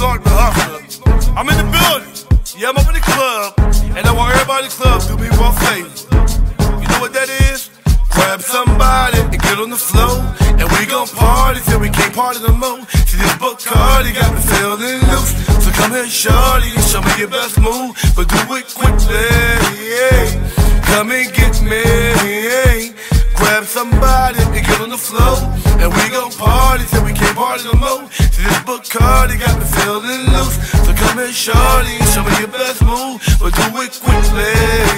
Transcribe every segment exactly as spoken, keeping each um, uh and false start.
Clark, the Hustla. I'm in the building. Yeah, I'm up in the club. And I want everybody in the club to do me one favor. You know what that is? Grab somebody and get on the floor, and we gon' party till we can't party no more. See, this Bacardi got me feeling loose. So come here, shorty, and show me your best move, but do it quickly. Come and get me. Grab somebody and get on the floor, and we gon' party till we can't party no more. See, this Bacardi got me feeling loose. So come here, shorty, and show me your best move, but do it quickly.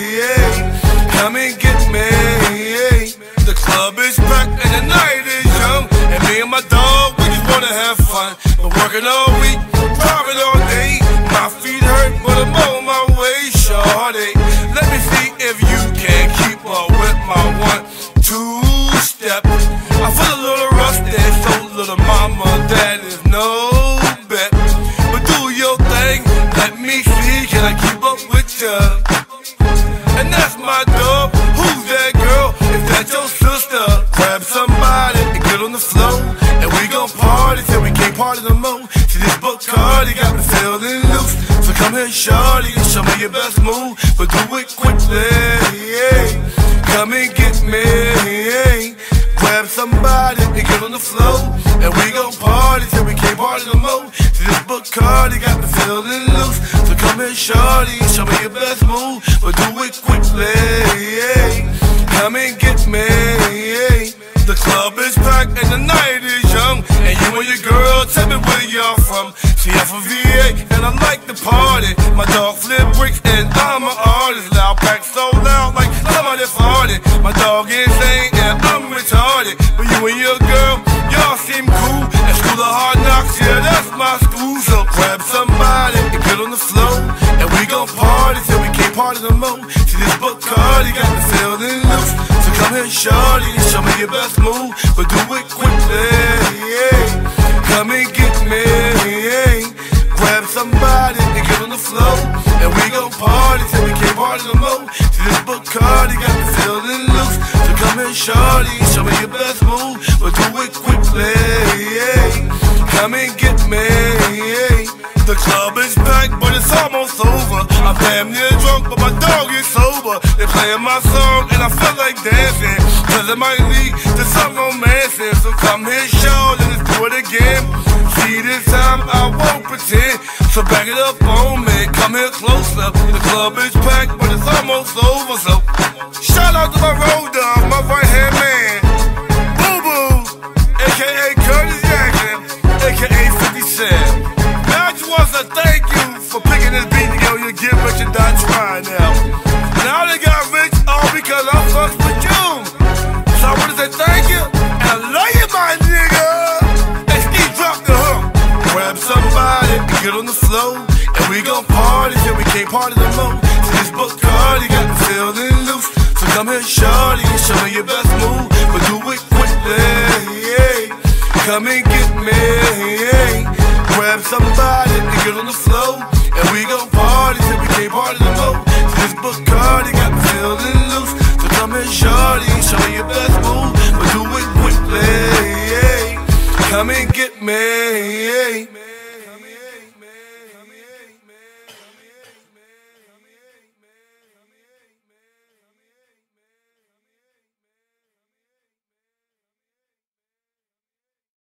Come and get me. The club is packed and the night is young, and me and my dog, we just wanna have fun. Been working all week, driving all day. My feet hurt, but I'm on my way, shorty. Let me see if you can keep up with my one, two step. I feel a little rusty, so little mama, that is no bet. But do your thing, let me see, can I keep up with ya? And that's my dog. Who's that girl? Is that your sister? Grab somebody and get on the floor, and we gon' party till we can't party no more. See, this Bacardi got me feeling loose. So come here, shorty, and show me your best move, but do it quickly. Come and get me. Grab somebody and get on the floor, and we gon' party till we can't party no more. See, this Bacardi got me feeling loose. So come here, shorty, and show me your best move, but do it quickly. Come and get me. The club is packed and the night is young, and you and your girl, tell me where y'all from. See, I'm from V A and I like to party. My dog flip bricks and I'm an artist. Loud pack so loud like somebody farted. My dog insane and I'm retarded, but you and your girl, y'all seem cool. At School of Hard Knocks, yeah, that's my school. So grab somebody and get on the floor, and we gon' party till we can't party no more. See, this Bacardi got me feeling loose. So come here, shorty, and show me your best move, but do it quickly. Come and get me. Grab somebody and get on the floor, and we gon' party till we can't party no more. See, this Bacardi got me feeling loose. So come here, shorty, and show me your best move, but do it quickly. Come and get me. The club is packed, but it's almost over. I'm damn near drunk, but my dog is sober. They're playing my song, and I feel like dancing, cause it might lead to some romancing. So come here, shorty, let's do it again. See, this time I won't pretend, so back it up on me. Come here closer. The club is packed, but it's almost over. So shout out to my road dog, my right hand man, Boo Boo, aka Curtis Jackson, aka fifty cent. Now I just want to thank you for picking this beat together. You get rich and die trying now. Now they got rich all because I fucked with you. So I want to say thank you, and I love you, my nigga. And Steve drop the hook. Grab somebody and get on the floor, and we gon' party till we can't party no more. See, this Bacardi got me feeling loose. So come here, shorty, and show me your best move, but do it quickly. Come and get me. Grab somebody and get on the floor, and we gon' party till we can't party no more. See, this Bacardi got me feeling loose. So come here, shorty, and show me your best move.